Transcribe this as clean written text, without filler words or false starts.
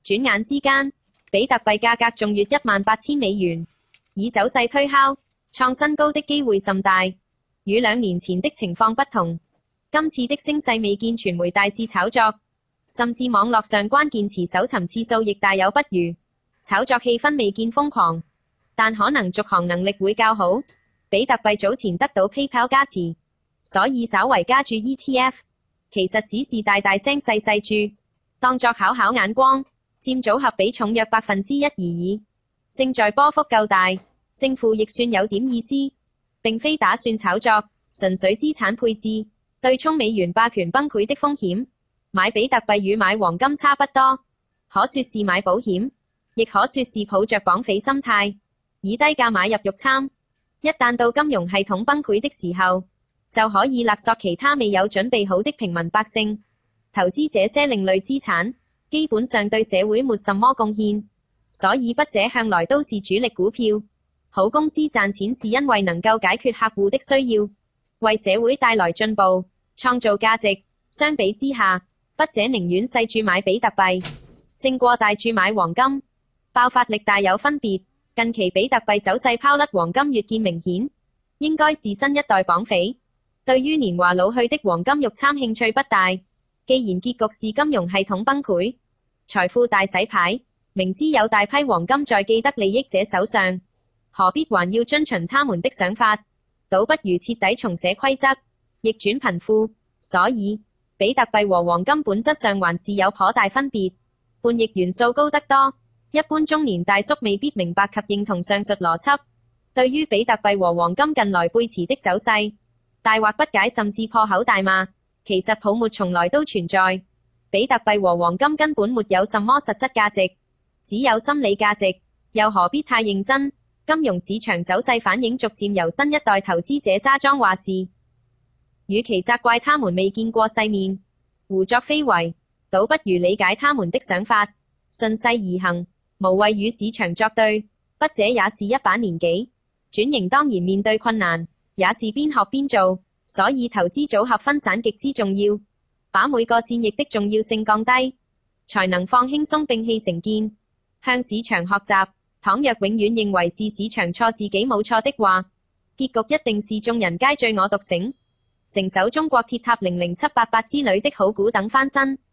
轉眼之間，比特幣價格重越18000美元，以走勢推敲，創新高的機會甚大。與2年前的情況不同，今次的升勢未見傳媒大肆炒作，甚至網絡上關鍵詞搜尋次數亦大有不如，炒作氣氛未見瘋狂，但可能續航能力會較好。比特幣早前得到 PayPal 加持，所以稍為加注 ETF， 其實只是大大聲細細注，當作考考眼光，佔組合比重約1%而已。勝在波幅夠大，勝負亦算有點意思，並非打算炒作，純粹資產配置，對沖美元霸權崩潰的風險。買比特幣與買黃金差不多，可說是買保險，亦可說是抱着綁匪心態，以低價買入肉參。一旦到金融系統崩潰的時候，就可以勒索其他未有準備好的平民百姓。投資這些另類資產，基本上對社會沒什麼貢獻，所以筆者向來都是主力股票。好公司賺錢是因為能夠解決客戶的需要，為社會帶來進步，創造價值。相比之下，筆者寧願細注買比特幣，勝過大注買黃金，爆發力大有分別。近期比特幣走勢拋甩黃金越見明顯，應該是新一代綁匪對於年華老去的黃金肉參興趣不大。既然結局是金融系統崩潰，財富大洗牌，明知有大批黃金在既得利益者手上，何必還要遵循他們的想法？倒不如徹底重寫規則，逆轉貧富。所以比特幣和黃金本質上還是有頗大分別，叛逆元素高得多。一般中年大叔未必明白及認同上述邏輯。對於比特幣和黃金近來背馳的走勢，大惑不解，甚至破口大罵。其實泡沫從來都存在，比特幣和黃金根本沒有什麼實質價值，只有心理價值，又何必太認真？金融市場走勢反映逐漸由新一代投資者揸莊話事，與其責怪他們未見過世面，胡作非為，倒不如理解他們的想法，順勢而行，無謂與市場作對。筆者也是一把年紀，轉型當然面對困難，也是邊學邊做，所以投資組合分散極之重要，把每個戰役的重要性降低，才能放輕鬆摒棄成見，向市場學習。倘若永遠認為是市場錯自己冇錯的話，結局一定是眾人皆醉我獨醒，成手中國鐵塔00788之類的好股等翻身。